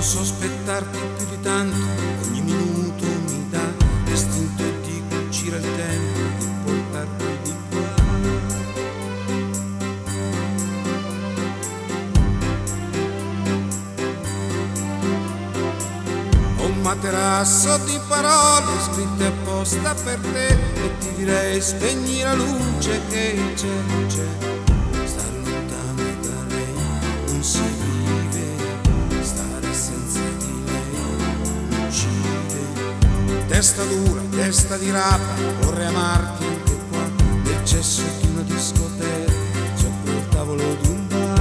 sospettarti più di tanto, ogni minuto mi dà l'istinto di cucire il tempo, di portarti di qua. Ho un materasso di parole scritte apposta per te e ti direi spegni la luce che c'è. Star lontano da lei non si vive, stare senza di lei uccide. Testa dura, testa di rapa, vorrei amarti anche qua, nel cesso di una discoteca, sopra il tavolo di un bar.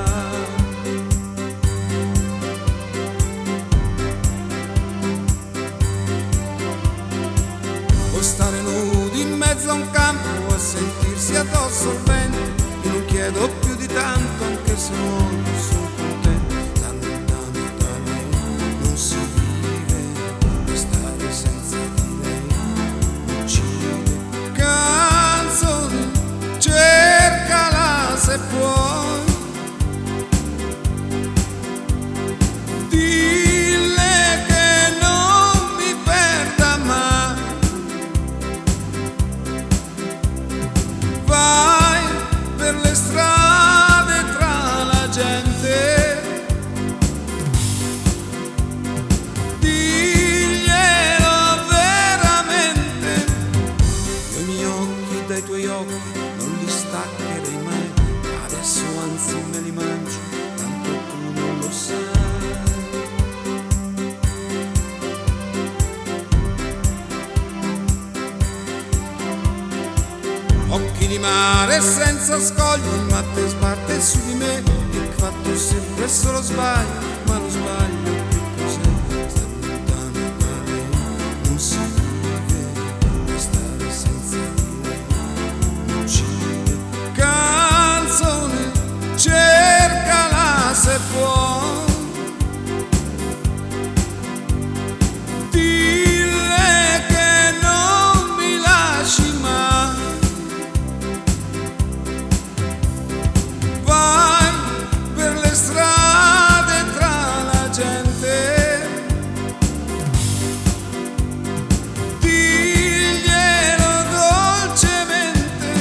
O stare nudi in mezzo a un campo a sentirsi addosso il vento, io non chiedo più di tanto anche se non sono contento. Da lontano da lei non si vive, stare senza di lei uccide. Canzone, cercala se puoi, dille che non mi perda mai. Vai per le strade tra la gente, diglielo veramente. Io i miei occhi dai tuoi occhi non li staccherei mai, adesso anzi me li mangio, tanto tu non lo sai. Occhi di mare senza scogli, il mate sbatte su di me, il fatto sempre solo sbaglio, ma lo sbaglio che cos'è? Sta lontano da lei non si vive, stare senza di lei uccide. Canzone, cercala se puoi, dille che non mi lasci mai. Vai per le strade tra la gente, diglielo dolcemente.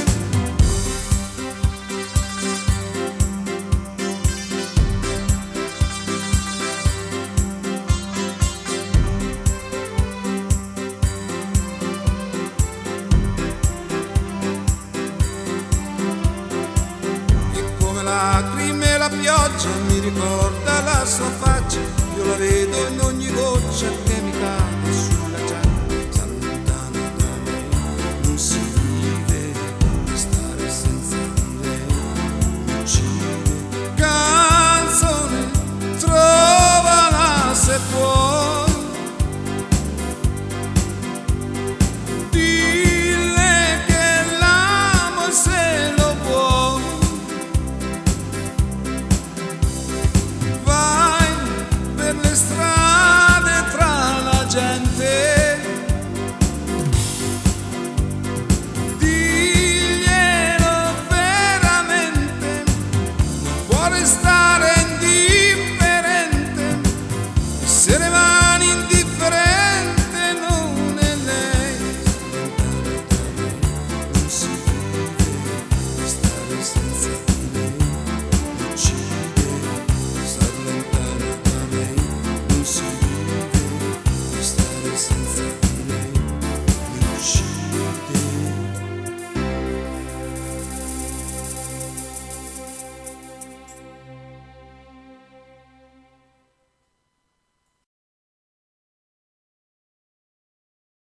Lacrime e la pioggia mi ricorda la sua faccia, io la vedo in ogni goccia che mi cade sulla giacca. Sta lontano da lei non si vive, stare senza di lei uccide. Canzone, trovala se puoi, dille che l'amo e se lo vuoi. Le strade tra la gente, diglielo veramente, non può restare.